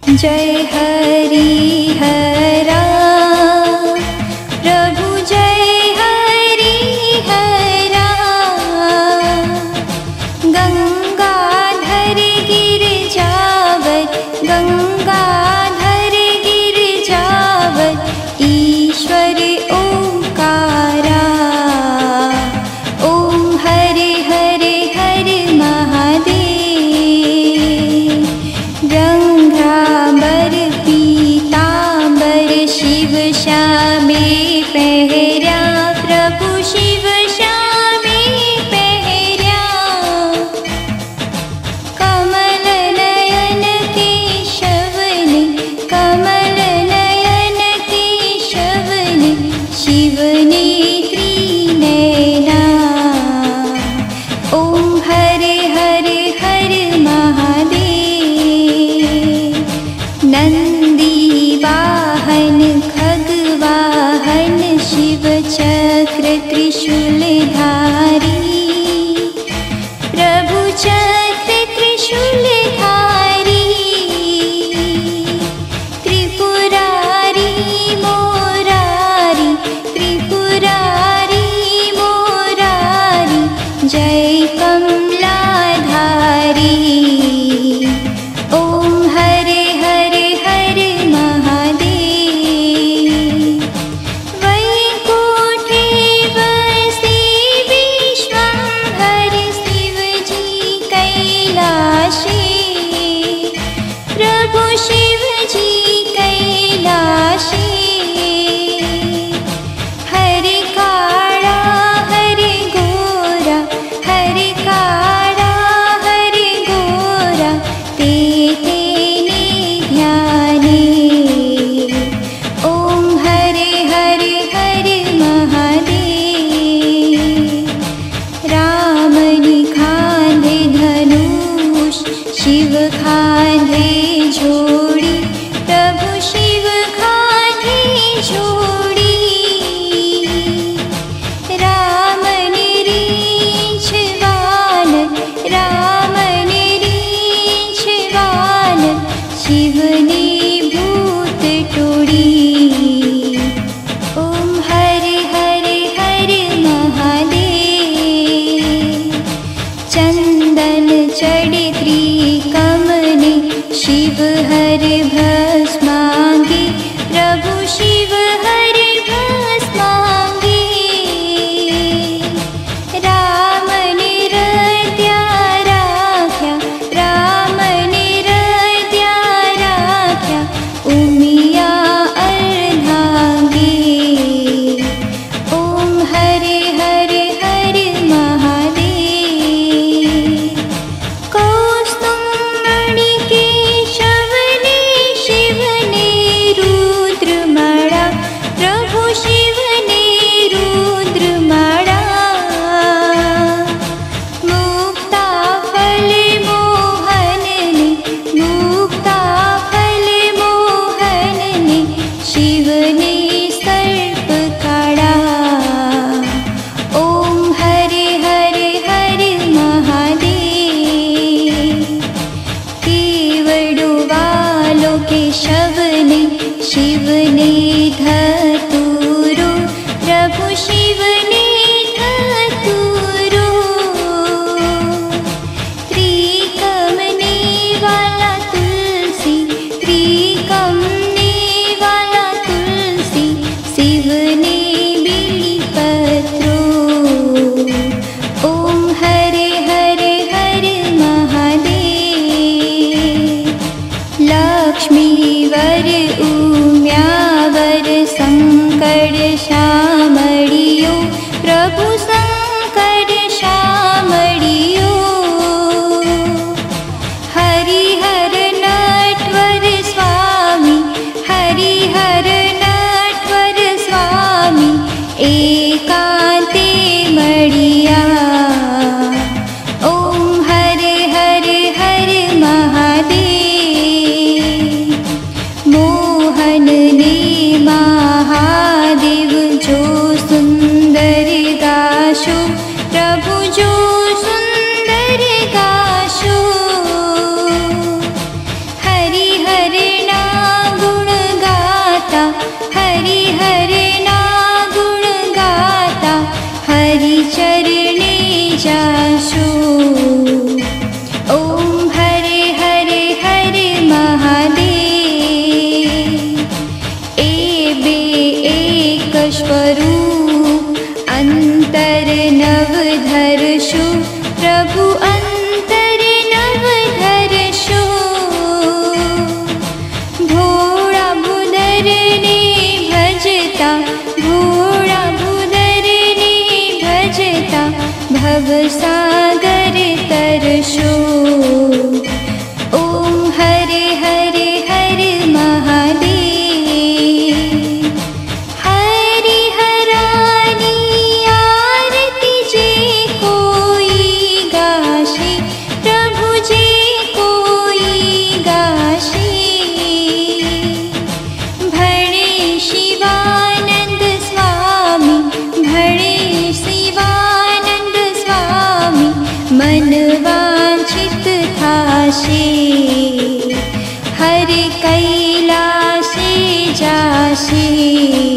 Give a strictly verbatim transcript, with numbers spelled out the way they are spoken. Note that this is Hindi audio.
जय हरि हरा प्रभु जय हरि हरा गंगाधर गिर जावत गंगाधर गिर जावत ईश्वर ओंकारा ओम हरे हरे हरे महादेव रंगांबर पीतांबर शिव श्यामे पहरा प्रभु शिव श्यामे पहरा कमल नयन केशवन कमल नयन केशवन शिवने त्रिनयना ओम हरे हरे हरे महादेव नंदी वाहन खगवाहन शिव चक्र त्रिशूलधारी प्रभु चक्र त्रिशूलधारी त्रिपुरारी मोरारी त्रिपुरारी मोरारी जय कमलाधारी ओम हरे हरे हरे महादेव वैकुंठे वसते विश्वंभर शिवजी कैलाशे प्रभु शिवजी कैलाशे हरे काला हरे गोरा हरे काला हरे गोरा ते तेने ध्याने ओम हरे हरे हरे महादेव रामनि खांधे धनुष शिव खांधे झोड़ी प्रभु शिव खांधे झोड़ी राम निरीछ वानर राम निरीछ वानर शिवने भूत टोड़ी ओम हरे हरे हरे महादेव चंदन चढ़े त्रिकमने शिव हर भस्मांगे प्रभु शिव हर भस्मांगे राम निरत्या राख्या राम निरत्या राख्या उमिया अर्धांगे ओम हरे हरे हरे महादेव कौस्तुभमणि केशवने हर कैलाशे जाशे।